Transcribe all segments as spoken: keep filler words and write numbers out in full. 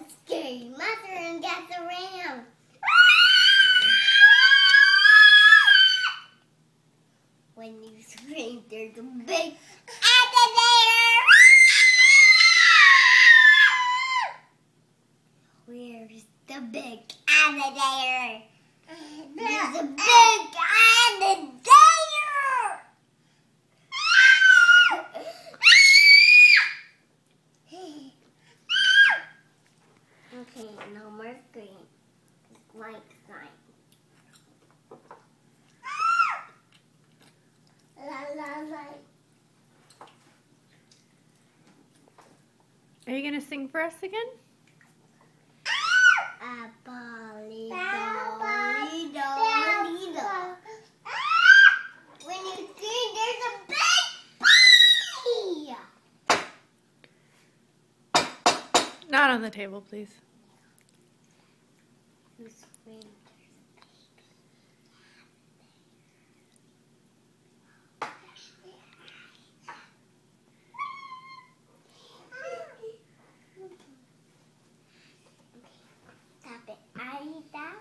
scary monster and gets around. When you scream, there's a big alligator. Where's the big alligator? There's a big alligator. Okay, no more scream. Like sign. La la la. Are you going to sing for us again? A bolly dolly dolly doll. When you scream, there's a big bee. Not on the table, please. You scream, tap it. I eat that.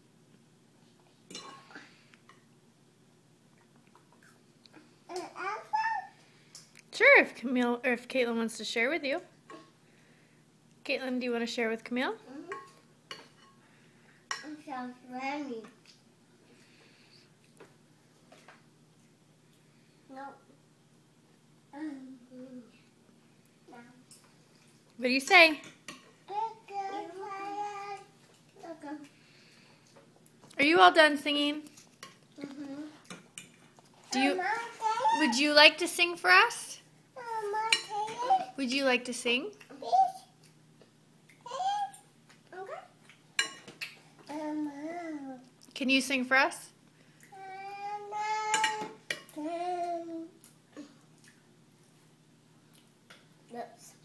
An apple? Sure, if Camille or if Caitlin wants to share with you. Caitlin, do you want to share with Camille? Mm-hmm. It sounds yummy. No. Mm-hmm. No. What do you say? Are you all done singing? Mm-hmm. Do you? Would you like to sing for us? Would you like to sing? Can you sing for us? Oops.